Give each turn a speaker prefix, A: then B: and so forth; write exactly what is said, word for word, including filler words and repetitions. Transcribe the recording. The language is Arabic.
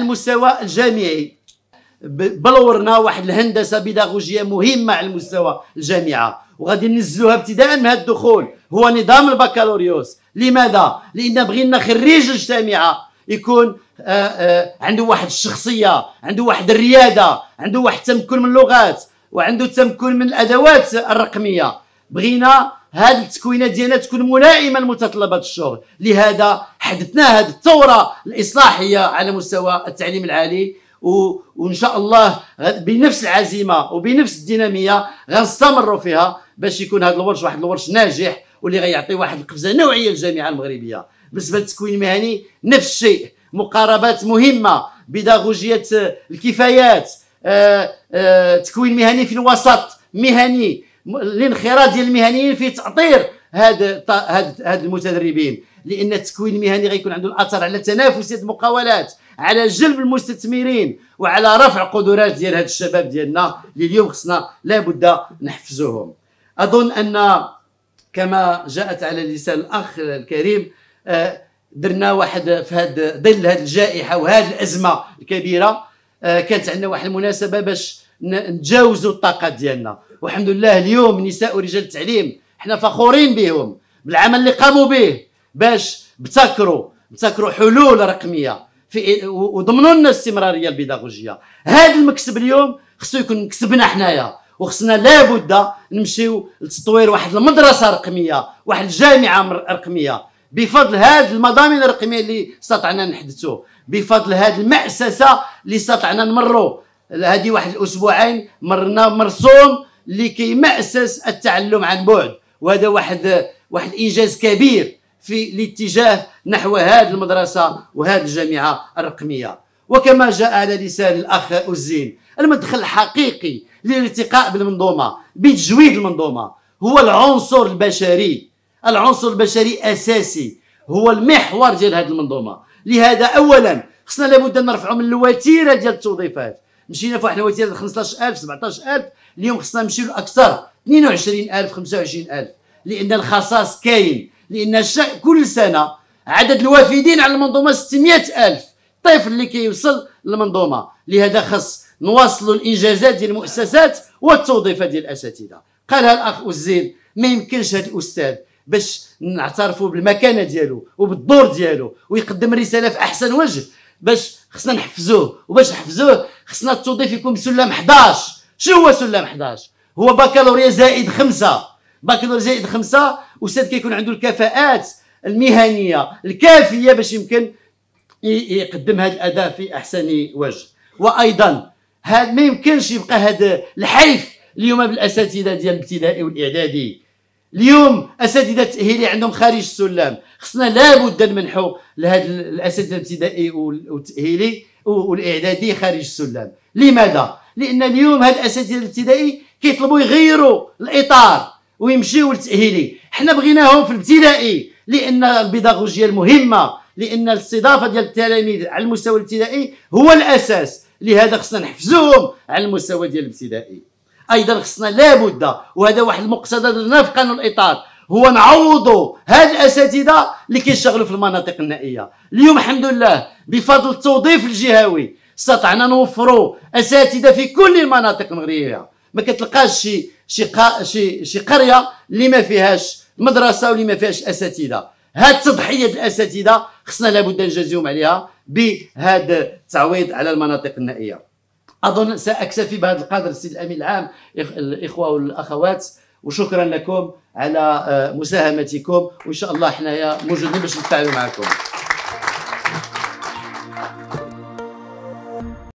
A: المستوى الجامعي. بلورنا واحد الهندسه بيداغوجيه مهمه على المستوى الجامعه، وغادي ننزلوها ابتداء من هذا الدخول، هو نظام البكالوريوس. لماذا؟ لان بغينا خريج الجامعه يكون آآ آآ عنده واحد الشخصيه، عنده واحد الرياده، عنده واحد التمكن من اللغات، وعنده التمكن من الادوات الرقميه. بغينا هذه التكوينات ديالنا تكون ملائمه لمتطلبات الشغل. لهذا حدثنا هذه الثوره الاصلاحيه على مستوى التعليم العالي، وان شاء الله بنفس العزيمه وبنفس الديناميه غنستمروا فيها باش يكون هذا الورش واحد الورش ناجح، واللي غيعطي واحد القفزه نوعيه للجامعه المغربيه. بالنسبه للتكوين المهني نفس الشيء، مقاربات مهمه، بيداغوجيه الكفايات، آآ آآ تكوين مهني في الوسط مهني، الانخراط ديال المهنيين في تاطير هاد هاد هاد المتدربين، لان التكوين المهني غيكون عنده الاثر على تنافسيه المقاولات، على جلب المستثمرين، وعلى رفع قدرات ديال هاد الشباب ديالنا اللي اليوم خصنا لابد نحفزوهم. اظن ان كما جاءت على لسان الاخ الكريم درنا واحد في هاد ظل هاد الجائحه وهاد الازمه الكبيره، كانت عندنا واحد المناسبه باش نتجاوزوا الطاقات ديالنا، والحمد لله اليوم نساء ورجال التعليم حنا فخورين بهم بالعمل اللي قاموا به باش ابتكروا ابتكروا حلول رقميه في وضمنوا لنا الاستمراريه البيداغوجيه. هذا المكسب اليوم خصو يكون مكسبنا حنايا، وخصنا لابد نمشيو لتطوير واحد المدرسه رقميه، واحد الجامعه رقميه، بفضل هذه المضامين الرقميه اللي استطعنا نحدثوا، بفضل هذه المأسسه اللي استطعنا نمروا. هذه واحد الاسبوعين مرنا مرسوم لكي مأسس التعلم عن بعد، وهذا واحد واحد انجاز كبير في الاتجاه نحو هذه المدرسه وهذه الجامعه الرقميه. وكما جاء على لسان الاخ أزين، المدخل الحقيقي للارتقاء بالمنظومه بتجويد المنظومه هو العنصر البشري. العنصر البشري اساسي، هو المحور ديال هذه المنظومه. لهذا اولا خصنا لابد نرفعوا من الوتيره ديال التوظيفات. مشينا في واحد الوتيره ديال خمسطاش ألف سبعطاش ألف، اليوم خصنا نمشيو لاكثر، اثنين وعشرين ألف خمسة وعشرين ألف، لان الخصاص كاين، لان كل سنه عدد الوافدين على المنظومه ستمائة ألف طفل اللي كيوصل للمنظومه. لهذا خص نواصلوا الانجازات ديال المؤسسات والتوظيفات ديال الاساتذه. قالها الاخ أزين، ما يمكنش هذا الاستاذ باش نعترفوا بالمكانه ديالو وبالدور ديالو ويقدم رساله في احسن وجه، باش خصنا نحفزوه، وباش نحفزوه خصنا التوظيف يكون بسلم حداش. شنو هو سلم حداش؟ هو بكالوريا زائد خمسة. بكالوريا زائد خمسة استاذ كيكون عنده الكفاءات المهنيه الكافيه باش يمكن يقدم هذا الاداء في احسن وجه. وايضا هذا ما يمكنش يبقى هذا الحيف اليوم بالاساتذه ديال الابتدائي والاعدادي. اليوم اساتذه التاهيلي عندهم خارج السلم، خصنا لابد نمنحوا لهذا الاساتذه الابتدائي والتاهيلي والاعدادي خارج السلم. لماذا؟ لان اليوم هاد الاساتذه الابتدائي كيطلبوا يغيروا الاطار ويمشيوا للتاهيلي. حنا بغيناهم في الابتدائي لان البيداغوجيه المهمه، لان الاستضافه ديال التلاميذ على المستوى الابتدائي هو الاساس. لهذا خصنا نحفزوهم على المستوى ديال الابتدائي. ايضا خصنا لابد، وهذا واحد المقتضى درنا في قانون الاطار، هو نعوضوا هاد الاساتذه اللي كيشتغلوا في المناطق النائيه. اليوم الحمد لله بفضل التوظيف الجهوي استطعنا نوفروا اساتذه في كل المناطق المغربيه. ما كتلقاش شي شي شي شي قريه اللي ما فيهاش مدرسه واللي ما فيهاش اساتذه. هاد التضحيه ديال الاساتذه خصنا لابد نجازيهم عليها بهذا التعويض على المناطق النائيه. اظن ساكتفي بهذا القدر السيد الامين العام، الاخوه والاخوات، وشكرا لكم على مساهمتكم، وان شاء الله حنايا موجودين باش نتفاعلوا معكم.